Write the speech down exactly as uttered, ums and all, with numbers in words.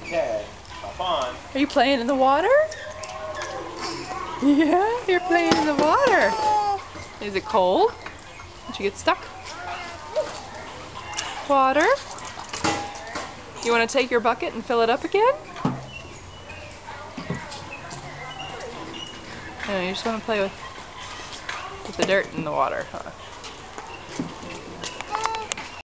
Okay, hop on. Are you playing in the water? Yeah, you're playing in the water. Is it cold? Did you get stuck? Water? You want to take your bucket and fill it up again? No, you just want to play with, with the dirt in the water, huh?